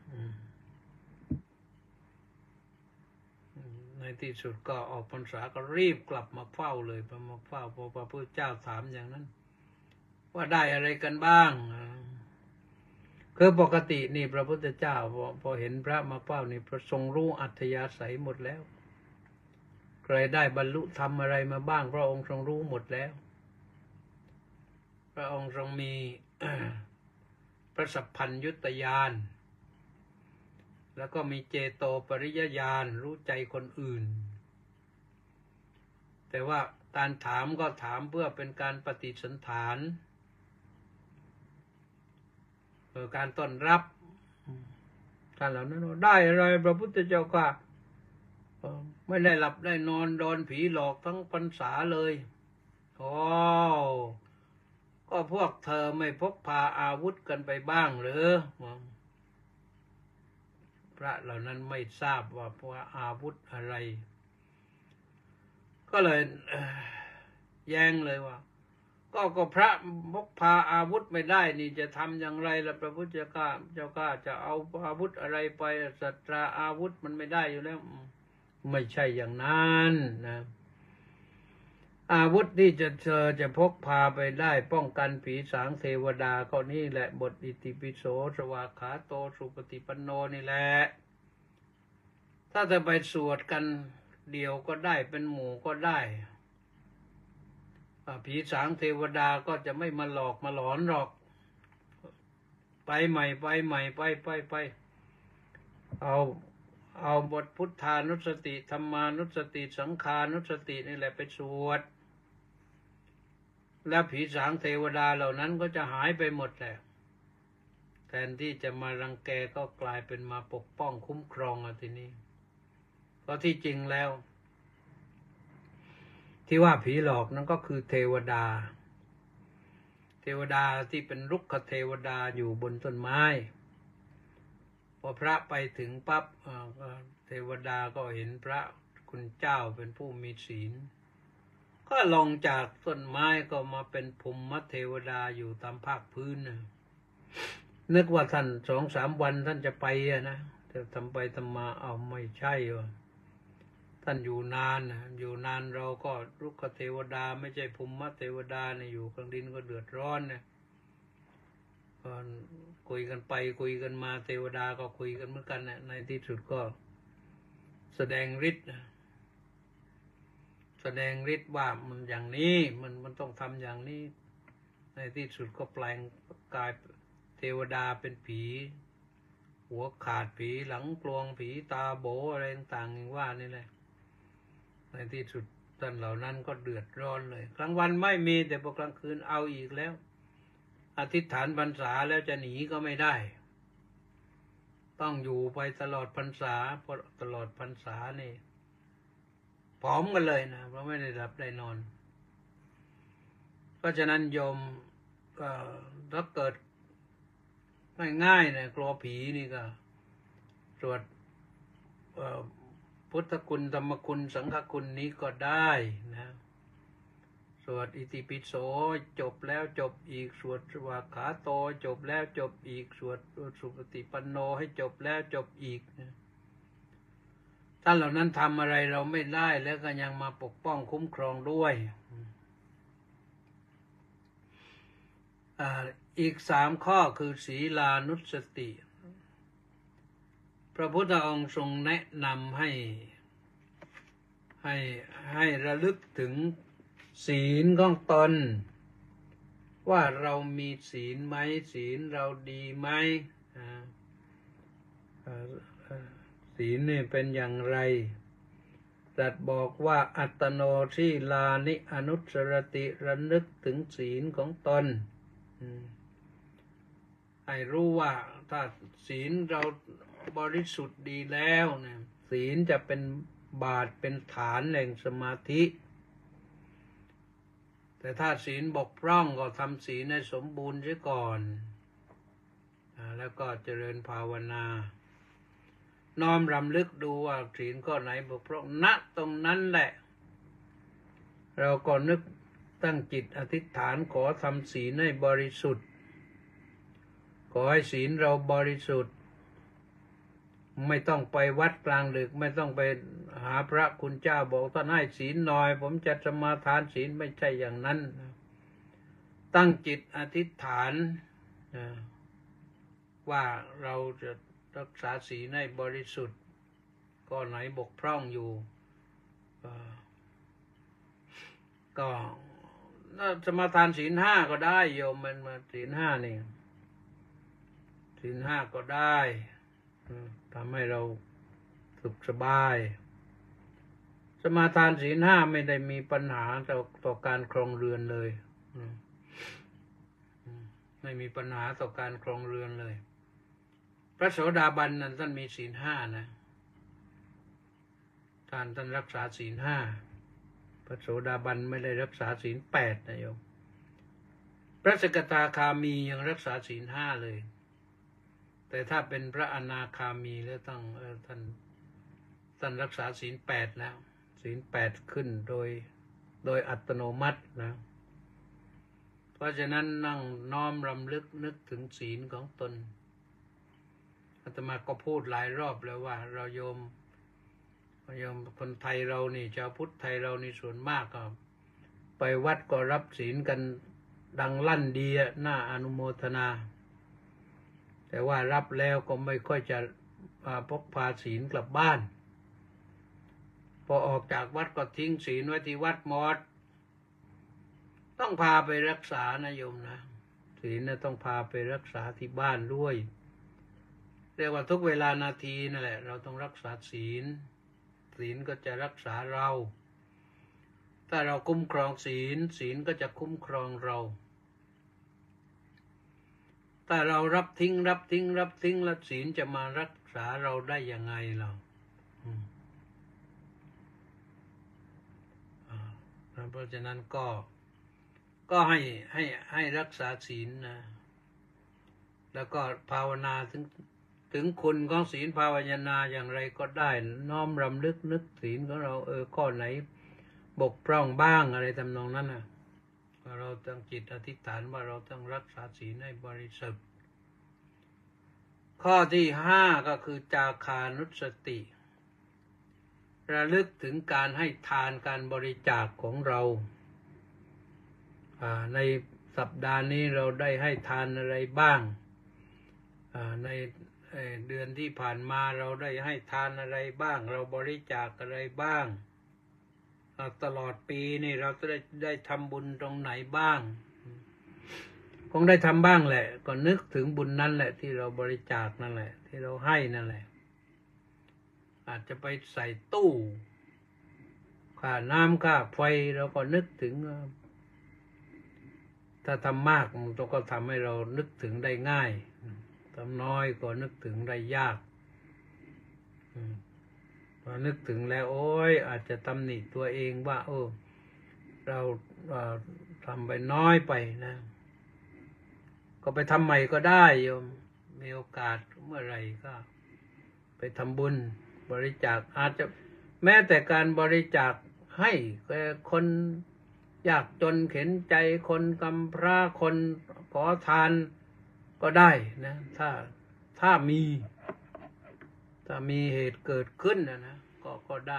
ในที่สุดก็ออกพรรษาก็รีบกลับมาเฝ้าเลยพอมาเฝ้าพอพระพุทธเจ้าถามอย่างนั้นว่าได้อะไรกันบ้างคือปกตินี่พระพุทธเจ้าพอพอเห็นพระมาเฝ้านี่พระทรงรู้อัธยาศัยหมดแล้วใครได้บรรลุธรรมอะไรมาบ้างพระองค์ทรงรู้หมดแล้วพระองค์ทรงมี พระสัพพัญญุตญาณแล้วก็มีเจโตปริยญาณรู้ใจคนอื่นแต่ว่าการถามก็ถามเพื่อเป็นการปฏิสันถานเพื่อการต้อนรับท่านเหล่านั้นได้อะไรพระพุทธเจ้าก็ไม่ได้หลับได้นอนโดนผีหลอกทั้งพรรษาเลยโอ้ก็พวกเธอไม่พกพาอาวุธกันไปบ้างหรือพระเหล่านั้นไม่ทราบว่าเพราะอาวุธอะไรก็เลยแย้งเลยว่าก็ก็พระพกพาอาวุธไม่ได้นี่จะทำอย่างไรล่ะพระพุทธเจ้าเจ้าข้าจะเอาอาวุธอะไรไปสัตราอาวุธมันไม่ได้อยู่แล้วไม่ใช่อย่างนั้นนะอาวุธที่จะเธอจะพกพาไปได้ป้องกันผีสางเทวดาก็นี่แหละบทอิติปิโสสวากขาโตสุปฏิปันโนนี่แหละถ้าจะไปสวดกันเดียวก็ได้เป็นหมู่ก็ได้ผีสางเทวดาก็จะไม่มาหลอกมาหลอนหรอกไปใหม่ไปใหม่ไปไปไปเอาเอาบทพุทธานุสติธรรมานุสติสังขานุสตินี่แหละไปสวดแล้วผีสางเทวดาเหล่านั้นก็จะหายไปหมดแหละแทนที่จะมารังแกก็กลายเป็นมาปกป้องคุ้มครองอ่ะทีนี้เพราะที่จริงแล้วที่ว่าผีหลอกนั้นก็คือเทวดาเทวดาที่เป็นรุกขเทวดาอยู่บนต้นไม้พอพระไปถึงปั๊บเทวดาก็เห็นพระคุณเจ้าเป็นผู้มีศีลก็ลงจากต้นไม้ก็มาเป็นภูมิเทวดาอยู่ตามภาคพื้นนะนึกว่าท่านสองสามวันท่านจะไปอะนะแต่ทำไปทำมาเอาไม่ใช่ว่ะท่านอยู่นานนะอยู่นานเราก็รุกขเทวดาไม่ใช่ภูมิเทวดาเนี่ยอยู่กลางดินก็เดือดร้อนนะก็คุยกันไปคุยกันมาเทวดาก็คุยกันเหมือนกันนะในที่สุดก็แสดงฤทธิ์นะแสดงฤทธิ์ว่ามันอย่างนี้มันมันต้องทำอย่างนี้ในที่สุดก็แปลงกายเทวดาเป็นผีหัวขาดผีหลังกลวงผีตาโบอะไรต่างๆอย่างว่านี่แหละในที่สุดท่านเหล่านั้นก็เดือดร้อนเลยกลางวันไม่มีแต่พอกลางคืนเอาอีกแล้วอธิษฐานพรรษาแล้วจะหนีก็ไม่ได้ต้องอยู่ไปตลอดพรรษาเพราะตลอดพรรษานี่ผอมกันเลยนะเพราะไม่ได้หลับได้นอนเพราะฉะนั้นโยมก็ถ้าเกิดง่ายๆนะกลัวผีนี่ก็สวดพุทธคุณธรรมคุณสังฆคุณนี้ก็ได้นะสสวดอิติปิโสจบแล้วจบอีกสวดสวากขาโตจบแล้วจบอีกสวดสุปฏิปันโนให้จบแล้วจบอีกท่านเหล่านั้นทำอะไรเราไม่ได้แล้วก็ยังมาปกป้องคุ้มครองด้วยอีกสามข้อคือศีลานุสติพระพุทธองค์ทรงแนะนำให้ให้ให้ระลึกถึงศีลของตนว่าเรามีศีลไหมศีลเราดีไหมศีลนี่เป็นอย่างไรตรัสบอกว่าอัตตโนทีลานิอนุสรติระลึกถึงศีลของตนให้รู้ว่าถ้าศีลเราบริสุทธิ์ดีแล้วเนี่ยศีลจะเป็นบาทเป็นฐานแห่งสมาธิแต่ถ้าศีลบกพร่องก็ทำศีลให้สมบูรณ์เสียก่อนแล้วก็เจริญภาวนาน้อมรำลึกดูว่าศีลข้อไหนบกพร่องณตรงนั้นแหละเราก็นึกตั้งจิตอธิษฐานขอทำศีลให้บริสุทธิ์ขอให้ศีลเราบริสุทธิ์ไม่ต้องไปวัดกลางดึกไม่ต้องไปหาพระคุณเจ้าบอกท่านให้ศีลหน่อยผมจะสมาทานศีลไม่ใช่อย่างนั้นตั้งจิตอธิษฐานว่าเราจะรักษาศีลให้บริสุทธิ์ก็ไหนบกพร่องอยู่ก็สมาทานศีลห้าก็ได้โยมมันมาศีลห้านี่ศีลห้าก็ได้ทำให้เราสุขสบายสมาทานศีลห้าไม่ได้มีปัญหาต่อต่อการครองเรือนเลยไม่มีปัญหาต่อการครองเรือนเลยพระโสดาบันนั้นท่านมีศีลห้านะท่านท่านรักษาศีลห้าพระโสดาบันไม่ได้รักษาศีลแปดนะโยมพระสกทาคามียังรักษาศีลห้าเลยแต่ถ้าเป็นพระอนาคามีแล้วต้องท่านท่านรักษาศีลแปดแล้วศีลแปดขึ้นโดยโดยอัตโนมัตินะเพราะฉะนั้นนั่งน้อมรำลึกนึกถึงศีลของตนอาตมาก็พูดหลายรอบแล้วว่าเราโยมโยมคนไทยเรานี่ชาวพุทธไทยเรานี่ส่วนมากก็ไปวัดก็รับศีลกันดังลั่นดีน่าอนุโมทนาแต่ว่ารับแล้วก็ไม่ค่อยจะพกพาศีลกลับบ้านพอออกจากวัดก็ทิ้งศีลไว้ที่วัดหมดต้องพาไปรักษานะโยมนะศีลนะต้องพาไปรักษาที่บ้านด้วยเรียกว่าทุกเวลานาทีนั่นแหละเราต้องรักษาศีลศีลก็จะรักษาเราถ้าเราคุ้มครองศีลศีลก็จะคุ้มครองเราถ้าเรารับทิ้งรับทิ้งรับทิ้งแล้วศีลจะมารักษาเราได้ยังไงเราเพราะฉะนั้นก็ก็ให้ให้ให้รักษาศีลนะแล้วก็ภาวนาถึงถึงคุณของศีลภาวนาอย่างไรก็ได้น้อมรำลึกนึกศีลของเราเออข้อไหนบกพร่องบ้างอะไรทำนองนั้นนะเราต้องจิตอธิษฐานว่าเราต้องรักษาศีลให้บริสุทธิ์ข้อที่ห้าก็คือจาคานุสติระลึกถึงการให้ทานการบริจาคของเราในสัปดาห์นี้เราได้ให้ทานอะไรบ้างในเดือนที่ผ่านมาเราได้ให้ทานอะไรบ้างเราบริจาคอะไรบ้างตลอดปีนี่เราจะได้ได้ทำบุญตรงไหนบ้างคงได้ทำบ้างแหละก็นึกถึงบุญนั้นแหละที่เราบริจาคนั่นแหละที่เราให้นั่นแหละอาจจะไปใส่ตู้ค่าน้ำค่าไฟเราก็นึกถึงถ้าทำมากมันก็ทำให้เรานึกถึงได้ง่ายทำน้อยก็นึกถึงได้ยากพอนึกถึงแล้วโอ้ยอาจจะตำหนิตัวเองว่าเออเราทำไปน้อยไปนะก็ไปทำใหม่ก็ได้โยมมีโอกาสเมื่อไหร่ก็ไปทำบุญบริจาคอาจจะแม้แต่การบริจาคให้คนยากจนเข็นใจคนกำพร้าคนขอทานก็ได้นะถ้าถ้ามีถ้ามีเหตุเกิดขึ้นนะนะก็ก็ได้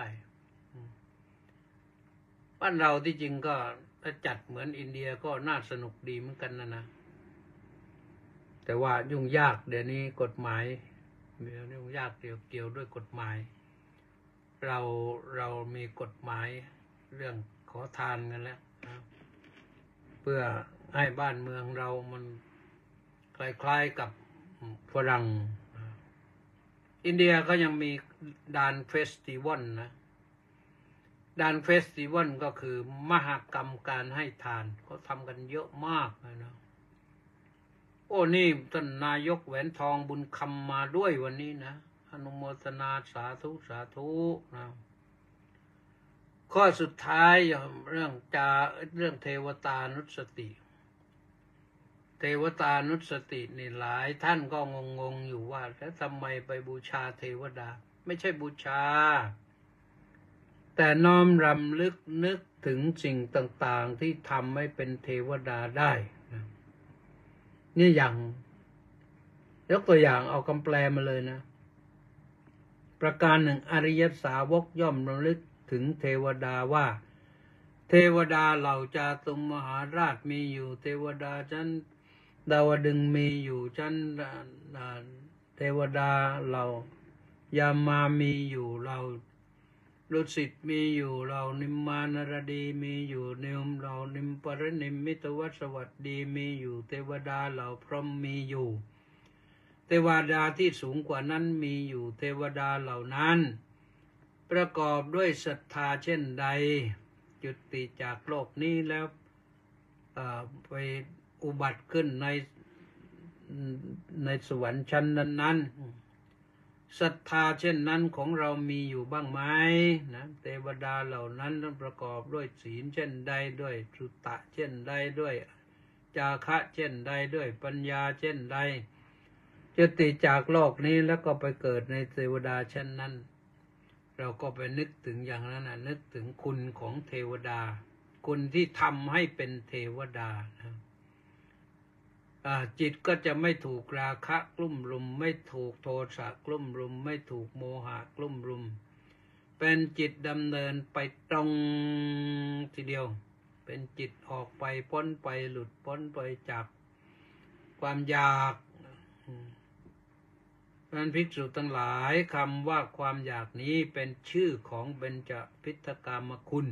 บ้านเราที่จริงก็ถ้าจัดเหมือนอินเดียก็น่าสนุกดีเหมือนกันนะนะแต่ว่ายุ่งยากเดี๋ยวนี้กฎหมายมียุ่งยากเกี่ยวเกี่ยวด้วยกฎหมายเราเรามีกฎหมายเรื่องขอทานกันแล้วนะเพื่อให้บ้านเมืองเรามันคล้ายๆกับฝรั่งอินเดียก็ยังมีดานเฟสติวัลนะดานเฟสติวัลก็คือมหกรรมการให้ทานเขาทำกันเยอะมากเลยนะโอ้นี่ท่านนายกแหวนทองบุญคำมาด้วยวันนี้นะอนุโมทนาสาธุสาธุนะข้อสุดท้ายเรื่องจาเรื่องเทวตานุสติเทวตานุสตินี่หลายท่านก็งงๆอยู่ว่าแล้วทำไมไปบูชาเทวดาไม่ใช่บูชาแต่น้อมรำลึกนึกถึงสิ่งต่างๆที่ทำให้เป็นเทวดาได้นะนี่อย่างยกตัวอย่างเอาคำแปลมาเลยนะประการหนึ่งอริยสาวกย่อมรำลึกถึงเทวดาว่าเทวดาเหล่าจาตุมมหาราชมีอยู่เทวดาชั้นดาวดึงส์มีอยู่ชั้นเทวดาเหล่ายามามีอยู่เราดุสิตมีอยู่เรานิมมานรดีมีอยู่นิมเรานิมปรนิมมิตวสวัสดีมีอยู่เทวดาเหล่าพรหมมีอยู่เทวดาที่สูงกว่านั้นมีอยู่เทวดาเหล่านั้นประกอบด้วยศรัทธาเช่นใดจุติจากโลกนี้แล้วไปอุบัติขึ้นในในสวรรค์ชั้นนั้นๆศรัทธาเช่นนั้นของเรามีอยู่บ้างไหมนะเทวดาเหล่านั้นประกอบด้วยศีลเช่นใดด้วยสุตตะเช่นใดด้วยจาคะเช่นใดด้วยปัญญาเช่นใดจุติจากโลกนี้แล้วก็ไปเกิดในเทวดาชั้นนั้นเราก็ไปนึกถึงอย่างนั้นนะนึกถึงคุณของเทวดาคุณที่ทำให้เป็นเทวดานะจิตก็จะไม่ถูกราคะกลุ่มรุมไม่ถูกโทสะกลุ่มรุมไม่ถูกโมหะกลุ่มรุมเป็นจิตดำเนินไปตรงทีเดียวเป็นจิตออกไปพ้นไปหลุดพ้นไปจากความอยากนั้นภิกษุทั้งหลายคำว่าความอยากนี้เป็นชื่อของเบญจพิทกามคุณ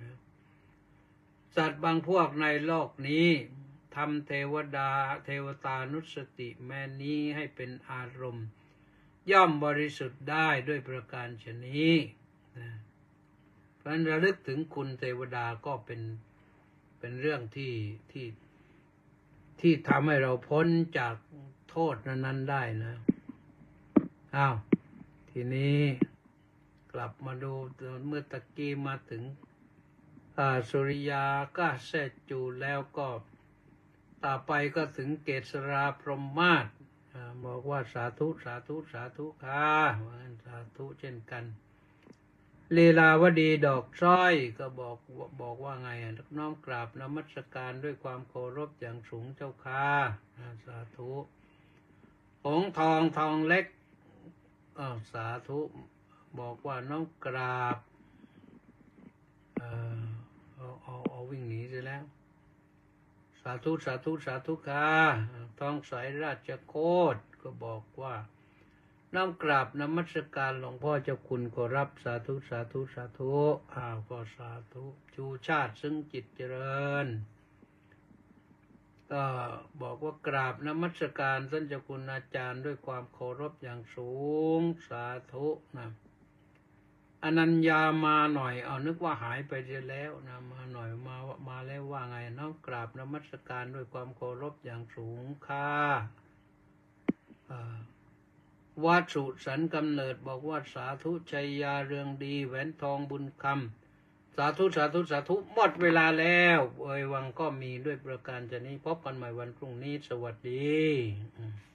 สัตว์บางพวกในโลกนี้ทำเทวดาเทวตานุสติแม้นี้ให้เป็นอารมณ์ย่อมบริสุทธิ์ได้ด้วยประการฉะนี้เพราะฉะนั้นระลึกถึงคุณเทวดาก็เป็นเป็นเรื่องที่ที่ที่ทำให้เราพ้นจากโทษนั้นๆได้นะอ้าวทีนี้กลับมาดูเมื่อตะกี้มาถึงสุริยาก็เสร็จจูแล้วก็ต่อไปก็ถึงเกษราพรหมมาศบอกว่าสาธุสาธุสาธุค่ะสาธุเช่นกันลีลาวดีดอกสร้อยก็บอกบอกว่าไงน้อมกราบนมัสการด้วยความเคารพอย่างสูงเจ้าค่ะสาธุหงทองทองเล็กอ้าวสาธุบอกว่าน้อมกราบเออเอาเอาเอาวิ่งหนีไปแล้วสาธุสาธุสาธุค่ะทองใสราชโคตรก็บอกว่าน้อมกราบนมัสการหลวงพ่อเจ้าคุณขอรับสาธุสาธุสาธุอ้าวก็สาธุชูชาติซึ่งจิตเจริญก็บอกว่ากราบนมัสการท่านเจ้าคุณอาจารย์ด้วยความเคารพอย่างสูงสาธุนะอนัญญามาหน่อยเอานึกว่าหายไปเสียแล้วนะมาหน่อยมามาแล้วว่าไงน้องกราบนมัสการด้วยความเคารพอย่างสูงค่ะวัดสุสันกำเนิดบอกว่าสาธุชัยยาเรืองดีแหวนทองบุญคำสาธุสาธุสาธุหมดเวลาแล้วเอ่ยวังก็มีด้วยประการชนี้พบกันใหม่วันพรุ่งนี้สวัสดี